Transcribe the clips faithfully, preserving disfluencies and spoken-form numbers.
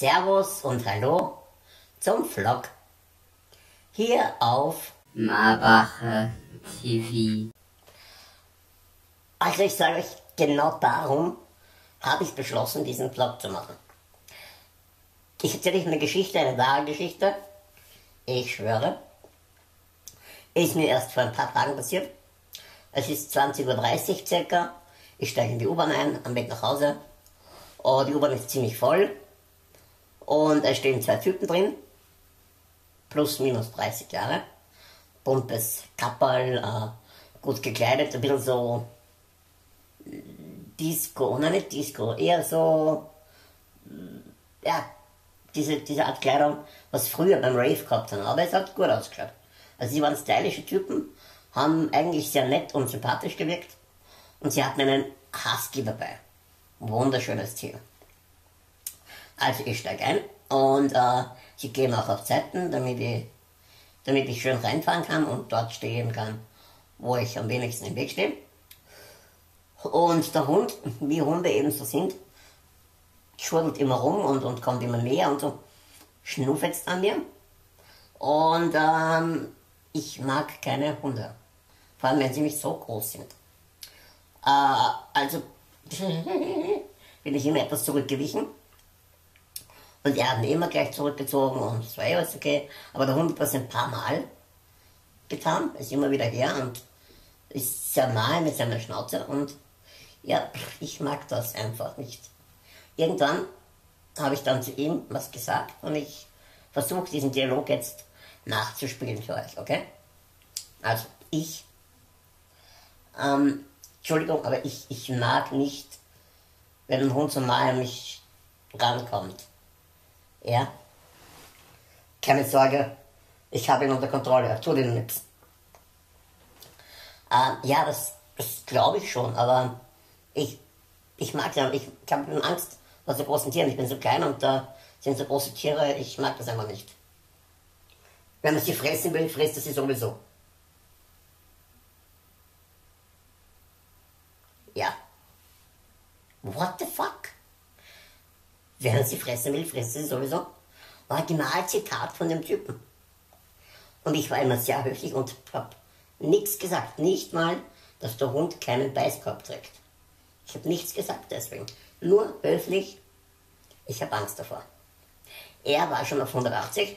Servus und Hallo zum Vlog hier auf Marbacher T V. Also ich sage euch, genau darum habe ich beschlossen, diesen Vlog zu machen. Ich erzähle euch eine Geschichte, eine wahre Geschichte. Ich schwöre. Ist mir erst vor ein paar Tagen passiert. Es ist zwanzig Uhr dreißig circa. Ich steige in die U-Bahn ein, am Weg nach Hause. Und die U-Bahn ist ziemlich voll. Und es stehen zwei Typen drin. Plus minus dreißig Jahre. Bumpes Kapperl, äh, gut gekleidet, ein bisschen so Disco, nein nicht Disco, eher so, ja, diese, diese Art Kleidung, was früher beim Rave gehabt haben, aber es hat gut ausgeschaut. Also sie waren stylische Typen, haben eigentlich sehr nett und sympathisch gewirkt und sie hatten einen Husky dabei. Wunderschönes Tier. Also ich steige ein und äh, sie gehen auch auf Zeiten, damit ich, damit ich schön reinfahren kann und dort stehen kann, wo ich am wenigsten im Weg stehe. Und der Hund, wie Hunde eben so sind, schwurbelt immer rum und, und kommt immer näher und so schnuffelt an mir. Und ähm, ich mag keine Hunde, vor allem wenn sie nicht so groß sind. Äh, also bin ich immer etwas zurückgewichen. Und er hat mich immer gleich zurückgezogen und es war ja alles okay. Aber der Hund hat das ein paar Mal getan, ist immer wieder her und ist sehr nahe mit seiner Schnauze und ja, ich mag das einfach nicht. Irgendwann habe ich dann zu ihm was gesagt und ich versuche diesen Dialog jetzt nachzuspielen für euch, okay? Also ich, ähm, Entschuldigung, aber ich, ich mag nicht, wenn ein Hund so nahe an mich rankommt. Ja? Keine Sorge, ich habe ihn unter Kontrolle, tut ihm nichts. Äh, ja, das, das glaube ich schon, aber ich, ich mag ja, ich, ich habe Angst vor so großen Tieren. Ich bin so klein und da sind so große Tiere, ich mag das einfach nicht. Wenn man sie fressen will, frisst er sie sowieso. Ja. What the fuck? Wenn er sie fressen will, frisst er sie sowieso. Originalzitat von dem Typen. Und ich war immer sehr höflich und habe nichts gesagt. Nicht mal, dass der Hund keinen Beißkorb trägt. Ich habe nichts gesagt deswegen. Nur höflich, ich habe Angst davor. Er war schon auf hundertachtzig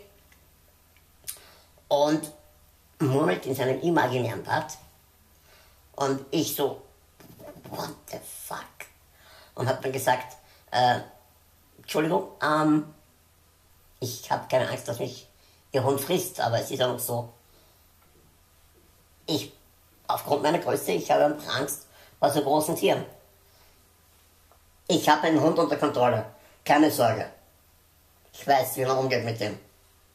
und murmelt in seinem imaginären Bart. Und ich so, what the fuck? Und habe dann gesagt, äh, Entschuldigung, ähm, ich habe keine Angst, dass mich Ihr Hund frisst, aber es ist auch noch so, ich, aufgrund meiner Größe, ich habe einfach Angst vor so großen Tieren. Ich habe einen Hund unter Kontrolle, keine Sorge. Ich weiß, wie man umgeht mit dem.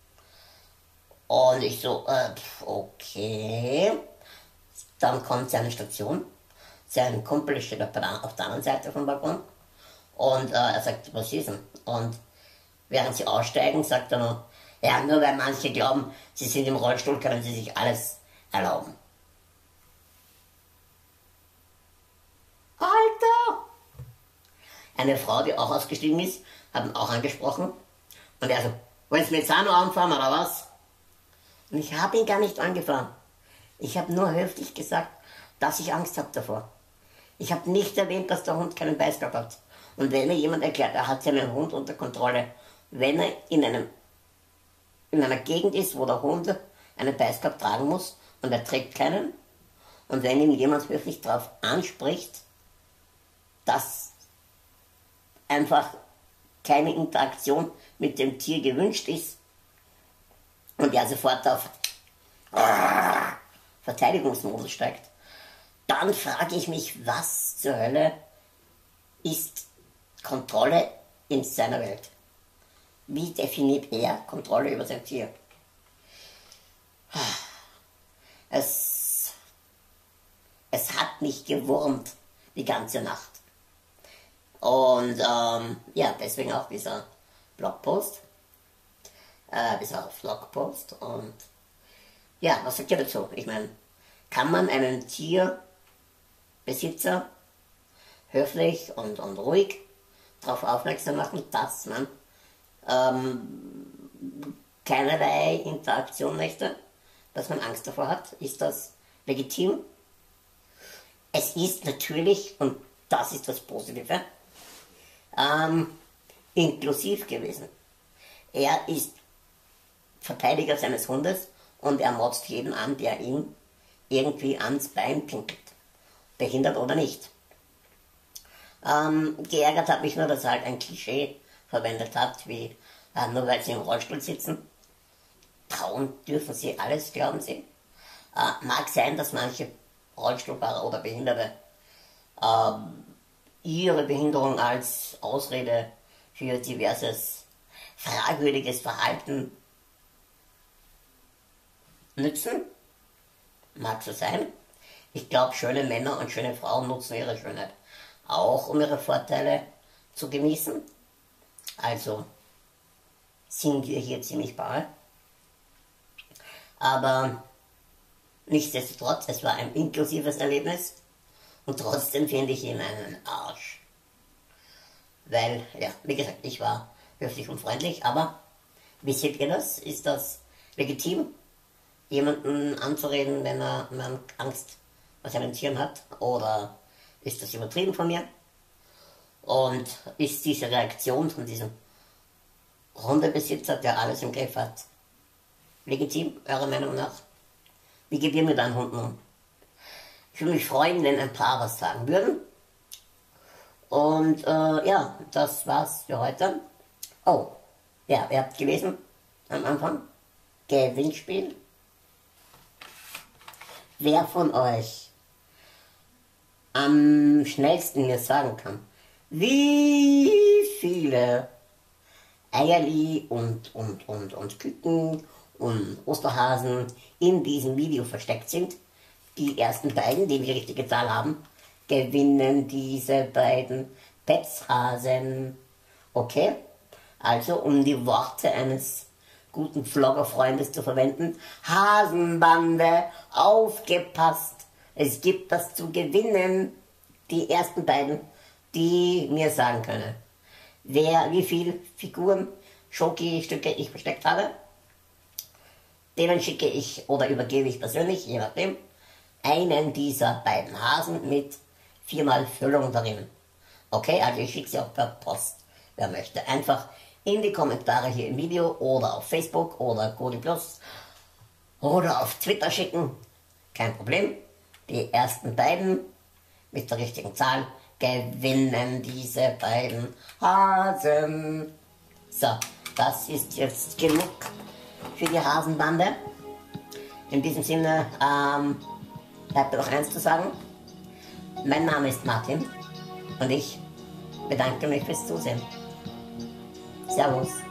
Und ich so, äh, okay. Dann kommt seine Station. Sein Kumpel steht auf der, auf der anderen Seite vom Balkon. Und äh, er sagt, was ist denn? Und während sie aussteigen, sagt er noch, ja, nur weil manche glauben, sie sind im Rollstuhl, können sie sich alles erlauben. Alter! Eine Frau, die auch ausgestiegen ist, hat ihn auch angesprochen. Und er so, wollen Sie mit Sano anfahren oder was? Und ich habe ihn gar nicht angefahren. Ich habe nur höflich gesagt, dass ich Angst habe davor. Ich habe nicht erwähnt, dass der Hund keinen Beißkorb hat. Und wenn mir jemand erklärt, er hat seinen Hund unter Kontrolle, wenn er in, einem, in einer Gegend ist, wo der Hund einen Beißkorb tragen muss und er trägt keinen, und wenn ihn jemand höflich darauf anspricht, dass einfach keine Interaktion mit dem Tier gewünscht ist und er sofort auf Verteidigungsmodus steigt, dann frage ich mich, was zur Hölle ist Kontrolle in seiner Welt? Wie definiert er Kontrolle über sein Tier? Es, es hat mich gewurmt die ganze Nacht. Und ähm, ja, deswegen auch dieser Blogpost, äh, dieser Vlogpost. Und ja, was sagt ihr dazu? Ich meine, kann man einen Tierbesitzer höflich und, und ruhig darauf aufmerksam machen, dass man ähm, keinerlei Interaktion möchte, dass man Angst davor hat, ist das legitim. Es ist natürlich, und das ist das Positive, ähm, inklusiv gewesen. Er ist Verteidiger seines Hundes und er motzt jeden an, der ihn irgendwie ans Bein pinkelt. Behindert oder nicht. Ähm, geärgert hat mich nur, dass er halt ein Klischee verwendet hat, wie äh, nur weil sie im Rollstuhl sitzen. Trauen dürfen sie alles, glauben sie. Äh, mag sein, dass manche Rollstuhlfahrer oder Behinderte äh, ihre Behinderung als Ausrede für diverses fragwürdiges Verhalten nützen. Mag so sein. Ich glaube, schöne Männer und schöne Frauen nutzen ihre Schönheit auch, um ihre Vorteile zu genießen. Also sind wir hier ziemlich bei. Aber nichtsdestotrotz, es war ein inklusives Erlebnis und trotzdem finde ich ihn einen Arsch. Weil, ja, wie gesagt, ich war höflich und freundlich, aber wie seht ihr das? Ist das legitim, jemanden anzureden, wenn er man Angst vor seinen Tieren hat? Oder ist das übertrieben von mir? Und ist diese Reaktion von diesem Hundebesitzer, der alles im Griff hat, legitim, eurer Meinung nach? Wie geht ihr mit deinen Hunden um? Ich würde mich freuen, wenn ein paar was sagen würden. Und äh, ja, das war's für heute. Oh, ja, ihr habt gelesen am Anfang, Gewinnspiel. Wer von euch am schnellsten mir sagen kann, wie viele Eierli und, und, und, und Küken und Osterhasen in diesem Video versteckt sind, die ersten beiden, die die richtige Zahl haben, gewinnen diese beiden Petzhasen. Okay? Also, um die Worte eines guten Vloggerfreundes zu verwenden, Hasenbande, aufgepasst, es gibt das zu gewinnen. Die ersten beiden, die mir sagen können, wer, wie viel Figuren, Schoki-Stücke ich versteckt habe, denen schicke ich oder übergebe ich persönlich, je nachdem, einen dieser beiden Hasen mit viermal Füllung darin. Okay, also ich schicke sie auch per Post, wer möchte. Einfach in die Kommentare hier im Video oder auf Facebook oder Kodi Plus oder auf Twitter schicken. Kein Problem. Die ersten beiden mit der richtigen Zahl gewinnen diese beiden Hasen. So, das ist jetzt genug für die Hasenbande. In diesem Sinne ähm, bleibt mir noch eins zu sagen. Mein Name ist Martin und ich bedanke mich fürs Zusehen. Servus.